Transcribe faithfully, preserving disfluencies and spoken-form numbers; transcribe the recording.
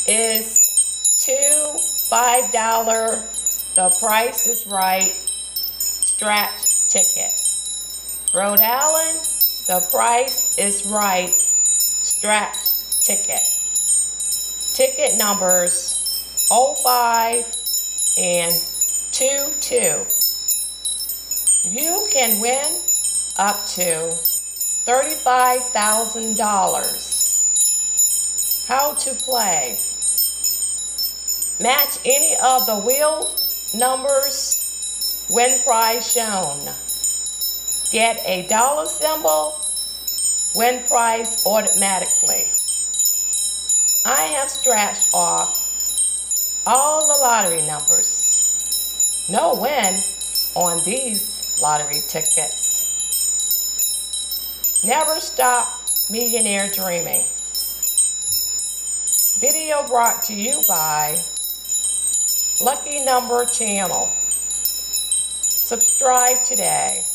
is two five dollar The Price is Right scratch ticket. Rhode Island, The Price is Right scratch ticket. Ticket numbers oh five and two two. You can win up to thirty-five thousand dollars. How to play. Match any of the wheel numbers. Win prize shown. Get a dollar symbol. Win prize automatically. I have scratched off all the lottery numbers. No win on these lottery tickets. Never stop millionaire dreaming. Video brought to you by Lucky Number Channel. Subscribe today.